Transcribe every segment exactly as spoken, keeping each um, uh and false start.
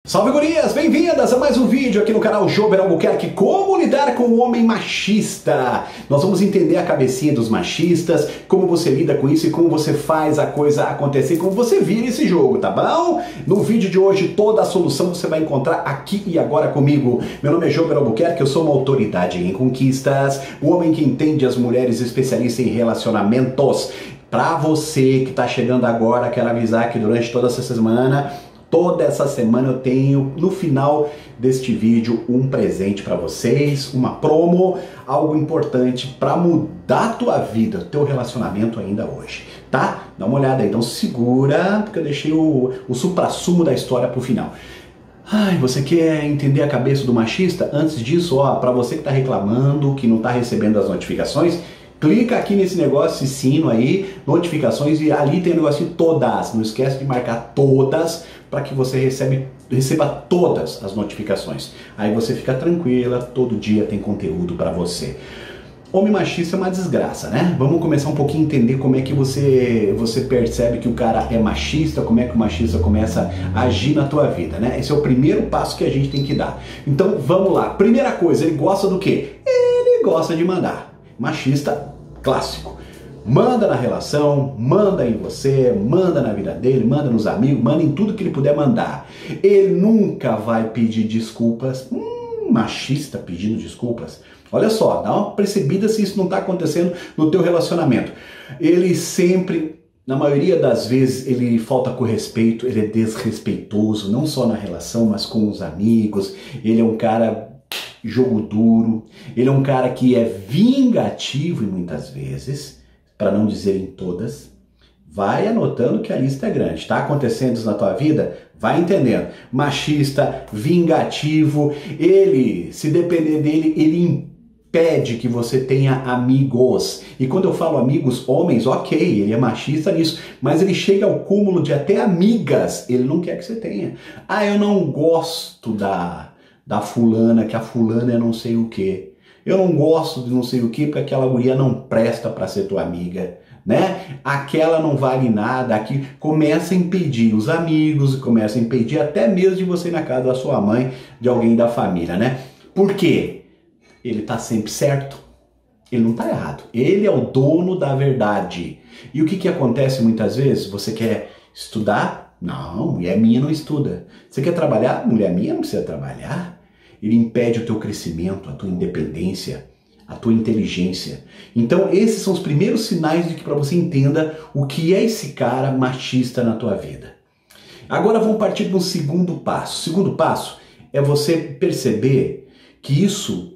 Salve gurias, bem-vindas a mais um vídeo aqui no canal Jober Albuquerque, como lidar com o homem machista. Nós vamos entender a cabecinha dos machistas, como você lida com isso e como você faz a coisa acontecer, como você vira esse jogo, tá bom? No vídeo de hoje toda a solução você vai encontrar aqui e agora comigo. Meu nome é Jober Albuquerque, eu sou uma autoridade em conquistas, o homem que entende as mulheres, especialista em relacionamentos. Pra você que tá chegando agora, quero avisar que durante toda essa semana Toda essa semana eu tenho, no final deste vídeo, um presente para vocês, uma promo, algo importante para mudar a tua vida, teu relacionamento ainda hoje, tá? Dá uma olhada aí, então segura, porque eu deixei o, o suprassumo da história pro final. Ai, você quer entender a cabeça do machista? Antes disso, ó, para você que tá reclamando, que não tá recebendo as notificações, clica aqui nesse negócio, esse sino aí, notificações, e ali tem o negócio de todas. Não esquece de marcar todas para que você recebe, receba todas as notificações. Aí você fica tranquila, todo dia tem conteúdo para você. Homem machista é uma desgraça, né? Vamos começar um pouquinho a entender como é que você, você percebe que o cara é machista, como é que o machista começa a agir na tua vida, né? Esse é o primeiro passo que a gente tem que dar. Então vamos lá. Primeira coisa, ele gosta do quê? Ele gosta de mandar. Machista clássico. Manda na relação, manda em você, manda na vida dele, manda nos amigos, manda em tudo que ele puder mandar. Ele nunca vai pedir desculpas. Hum, machista pedindo desculpas. Olha só, dá uma percebida se isso não está acontecendo no teu relacionamento. Ele sempre, na maioria das vezes, ele falta com respeito, ele é desrespeitoso, não só na relação, mas com os amigos. Ele é um cara jogo duro, ele é um cara que é vingativo e muitas vezes, para não dizer em todas. Vai anotando que a lista é grande. Está acontecendo isso na tua vida? Vai entendendo. Machista, vingativo, ele, se depender dele, ele impede que você tenha amigos. E quando eu falo amigos homens, ok, ele é machista nisso, mas ele chega ao cúmulo de até amigas, ele não quer que você tenha. Ah, eu não gosto da... da fulana, que a fulana é não sei o que. Eu não gosto de não sei o que, porque aquela guria não presta para ser tua amiga, né? Aquela não vale nada, aqui começa a impedir os amigos, começa a impedir até mesmo de você ir na casa da sua mãe, de alguém da família, né? Por quê? Ele tá sempre certo, ele não tá errado, ele é o dono da verdade. E o que que acontece muitas vezes? Você quer estudar? Não, mulher minha não estuda. Você quer trabalhar? Mulher minha não precisa trabalhar. Ele impede o teu crescimento, a tua independência, a tua inteligência. Então esses são os primeiros sinais de que para você entenda o que é esse cara machista na tua vida. Agora vamos partir para um segundo passo. O segundo passo é você perceber que isso,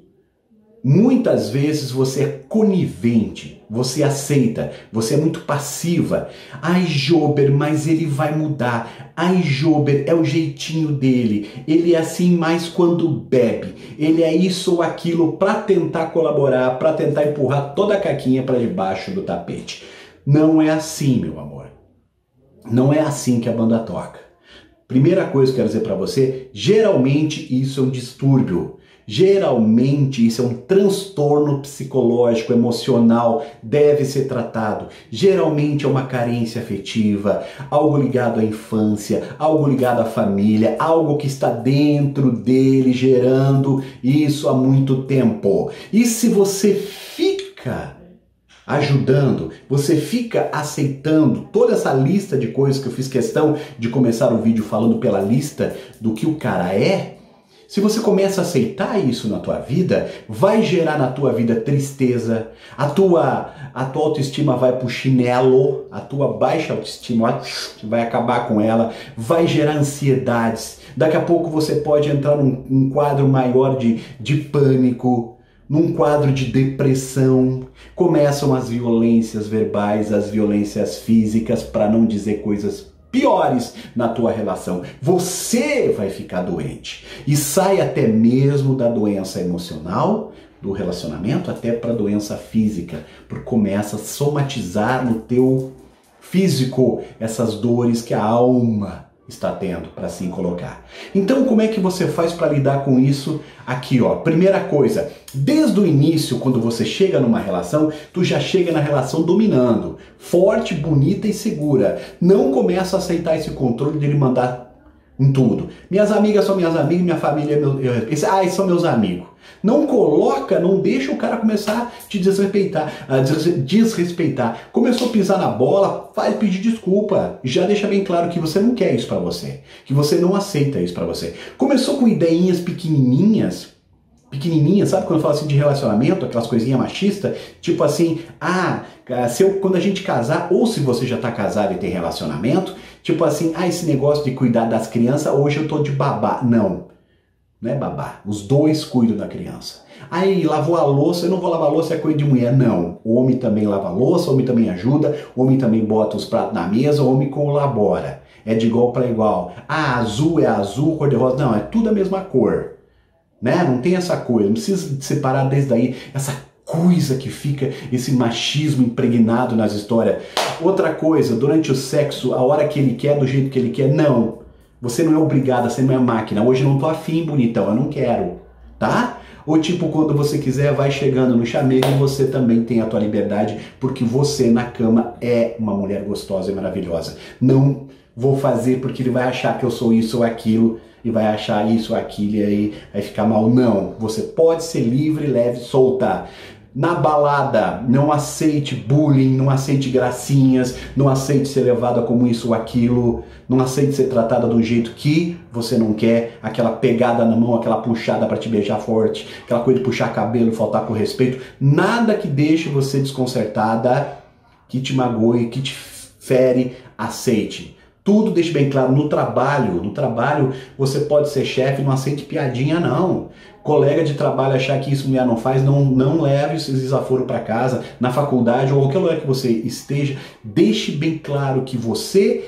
muitas vezes você é conivente, você aceita, você é muito passiva. Ai, Jober, mas ele vai mudar. Ai, Jober, é o jeitinho dele. Ele é assim mais quando bebe. Ele é isso ou aquilo para tentar colaborar, para tentar empurrar toda a caquinha para debaixo do tapete. Não é assim, meu amor. Não é assim que a banda toca. Primeira coisa que eu quero dizer para você, geralmente isso é um distúrbio. Geralmente isso é um transtorno psicológico, emocional, deve ser tratado. Geralmente é uma carência afetiva, algo ligado à infância, algo ligado à família, algo que está dentro dele gerando isso há muito tempo. E se você fica ajudando, você fica aceitando toda essa lista de coisas que eu fiz questão de começar o vídeo falando pela lista do que o cara é, se você começa a aceitar isso na tua vida, vai gerar na tua vida tristeza, a tua, a tua autoestima vai pro chinelo, a tua baixa autoestima vai acabar com ela, vai gerar ansiedades. Daqui a pouco você pode entrar num, num quadro maior de, de pânico, num quadro de depressão. Começam as violências verbais, as violências físicas, para não dizer coisas piores na tua relação. Você vai ficar doente e sai até mesmo da doença emocional, do relacionamento, até para a doença física, porque começa a somatizar no teu físico essas dores que a alma está tendo, para assim colocar. Então, como é que você faz para lidar com isso aqui, ó? Primeira coisa, desde o início, quando você chega numa relação, tu já chega na relação dominando, forte, bonita e segura. Não começa a aceitar esse controle de ele mandar Em tudo. Minhas amigas são minhas amigas, minha família é meu... Esse, ah, esses são meus amigos. Não coloca, não deixa o cara começar a te desrespeitar, a desrespeitar. Começou a pisar na bola, faz pedir desculpa. Já deixa bem claro que você não quer isso pra você. Que você não aceita isso pra você. Começou com ideinhas pequenininhas, pequenininha, sabe quando eu falo assim de relacionamento, aquelas coisinhas machistas, tipo assim, ah, se eu, quando a gente casar, ou se você já tá casado e tem relacionamento, tipo assim, ah, esse negócio de cuidar das crianças, hoje eu tô de babá. Não, não é babá, os dois cuidam da criança. Aí, lavou a louça, eu não vou lavar a louça, é coisa de mulher. Não, o homem também lava a louça, o homem também ajuda, o homem também bota os pratos na mesa, o homem colabora. É de igual para igual. Ah, azul é azul, cor de rosa, não, é tudo a mesma cor. Né? Não tem essa coisa, não precisa separar desde aí essa coisa que fica, esse machismo impregnado nas histórias. Outra coisa, durante o sexo, a hora que ele quer, do jeito que ele quer, não. Você não é obrigada, você não é máquina. Hoje eu não tô afim, bonitão, eu não quero, tá? Ou tipo, quando você quiser, vai chegando no chamego e você também tem a tua liberdade, porque você na cama é uma mulher gostosa e maravilhosa. Não vou fazer porque ele vai achar que eu sou isso ou aquilo, e vai achar isso ou aquilo e aí vai ficar mal. Não, você pode ser livre, leve, solta. Na balada, não aceite bullying, não aceite gracinhas, não aceite ser levada como isso ou aquilo, não aceite ser tratada do jeito que você não quer, aquela pegada na mão, aquela puxada para te beijar forte, aquela coisa de puxar cabelo, faltar com respeito, nada que deixe você desconcertada, que te magoe, que te fere, aceite. Tudo deixe bem claro, no trabalho, no trabalho você pode ser chefe, não aceite piadinha não. Colega de trabalho achar que isso mulher não faz, não, não leve esses desaforos para casa, na faculdade ou qualquer lugar que você esteja, deixe bem claro que você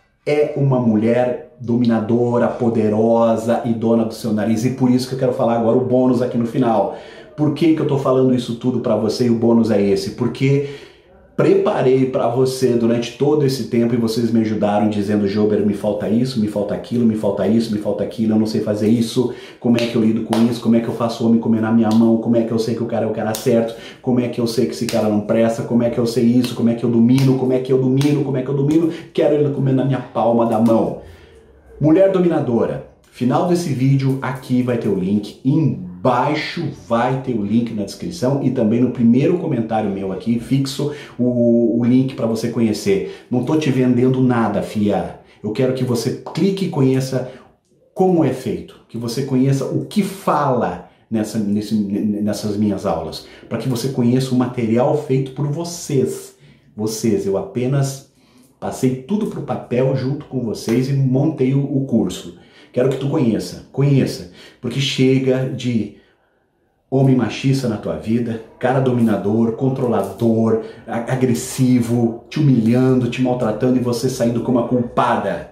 é uma mulher dominadora, poderosa e dona do seu nariz. E por isso que eu quero falar agora o bônus aqui no final. Por que que eu tô falando isso tudo para você e o bônus é esse? Porque preparei para você durante todo esse tempo e vocês me ajudaram dizendo: Jober, me falta isso, me falta aquilo, me falta isso, me falta aquilo, eu não sei fazer isso, como é que eu lido com isso, como é que eu faço o homem comer na minha mão, como é que eu sei que o cara é o cara certo, como é que eu sei que esse cara não presta, como é que eu sei isso, como é que eu domino, como é que eu domino, como é que eu domino, quero ele comer na minha palma da mão. Mulher dominadora, final desse vídeo aqui vai ter o link, embaixo vai ter o link na descrição e também no primeiro comentário meu aqui, fixo o, o link para você conhecer. Não tô te vendendo nada, fia. Eu quero que você clique e conheça como é feito, que você conheça o que fala nessa, nesse, nessas minhas aulas, para que você conheça o material feito por vocês. Vocês, eu apenas passei tudo para o papel junto com vocês e montei o, o curso. Quero que tu conheça, conheça, porque chega de homem machista na tua vida, cara dominador, controlador, agressivo, te humilhando, te maltratando e você saindo como a culpada,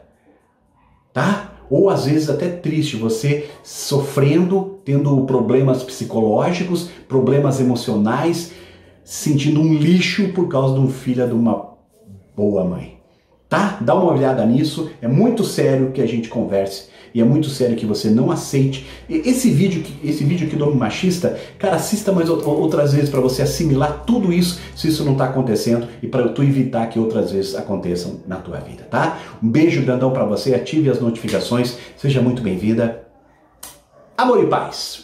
tá? Ou às vezes até triste, você sofrendo, tendo problemas psicológicos, problemas emocionais, se sentindo um lixo por causa de um filho de uma boa mãe. Tá? Dá uma olhada nisso, é muito sério que a gente converse e é muito sério que você não aceite. Esse vídeo, esse vídeo aqui do homem machista, cara, assista mais outras vezes para você assimilar tudo isso, se isso não está acontecendo e para tu evitar que outras vezes aconteçam na tua vida, tá? Um beijo grandão para você, ative as notificações, seja muito bem-vinda. Amor e paz!